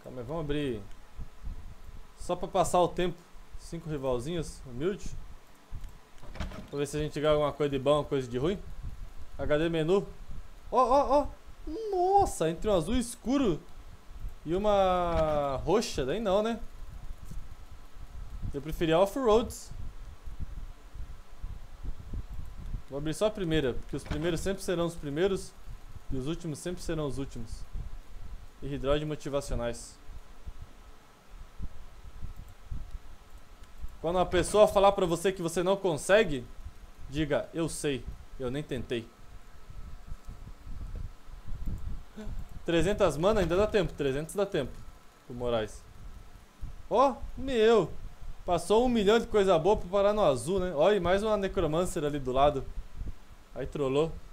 Tá, mas vamos abrir só pra passar o tempo. 5 rivalzinhos, humilde. Pra ver se a gente ganha alguma coisa de bom, coisa de ruim. HD menu. Ó. Nossa, entre um azul escuro e uma roxa, daí não, né? Eu preferia off-roads. Vou abrir só a primeira, porque os primeiros sempre serão os primeiros e os últimos sempre serão os últimos. E hidróide motivacionais. Quando uma pessoa falar pra você que você não consegue, diga, eu sei, eu nem tentei. 300 mana ainda dá tempo, 300 dá tempo. O Moraes. Ó, meu. Passou 1 milhão de coisa boa pra parar no azul, né? Ó, e mais uma Necromancer ali do lado. Aí trollou.